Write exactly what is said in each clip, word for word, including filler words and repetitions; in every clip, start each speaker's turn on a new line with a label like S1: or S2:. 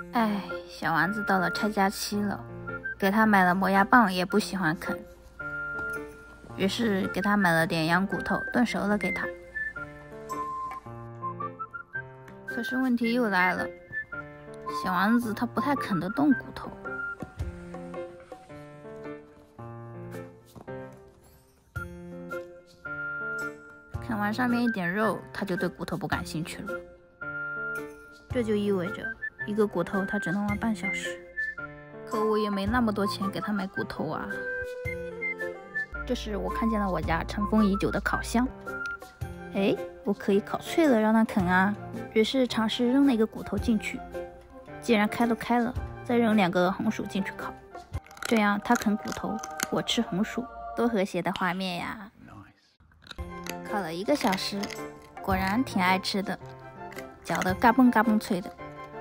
S1: 哎，小丸子到了拆家期了，给他买了磨牙棒也不喜欢啃，于是给他买了点羊骨头炖熟了给他。可是问题又来了，小丸子他不太啃得动骨头。啃完上面一点肉，他就对骨头不感兴趣了。这就意味着一个骨头他只能玩半小时，可我也没那么多钱给他买骨头啊。这时我看见了我家尘封已久的烤箱，哎，我可以烤脆了让他啃啊。于是尝试扔了一个骨头进去，既然开都开了，再扔两个红薯进去烤，这样他啃骨头，我吃红薯，多和谐的画面呀！烤了一个小时，果然挺爱吃的，嚼得嘎嘣嘎嘣脆的。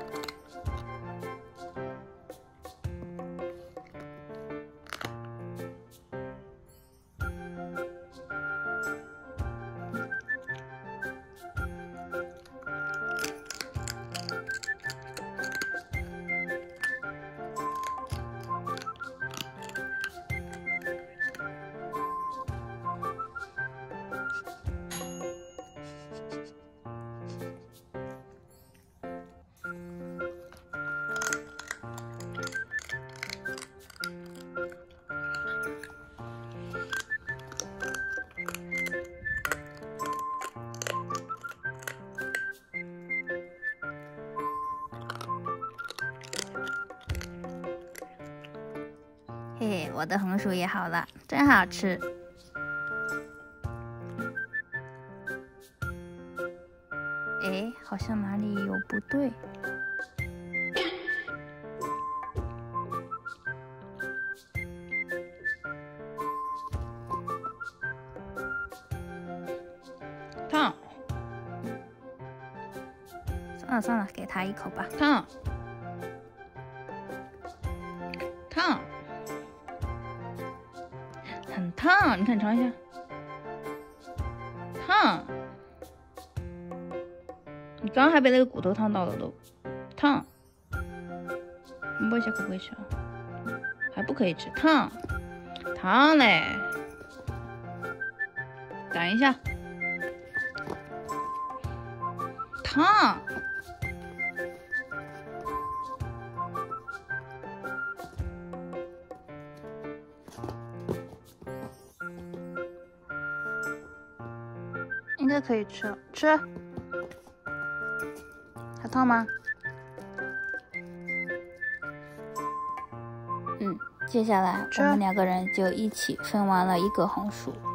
S1: 嘿嘿，我的红薯也好了，真好吃。哎，好像哪里有不对。烫。算了算了，给他一口吧。烫。烫。很烫，你看尝一下。烫。你刚刚还被那个骨头烫到了都。烫。你摸一下可不可以吃啊？还不可以吃，烫。烫嘞。等一下。烫。应该可以吃了，吃。还烫吗？嗯，接下来我们两个人就一起分完了一个红薯。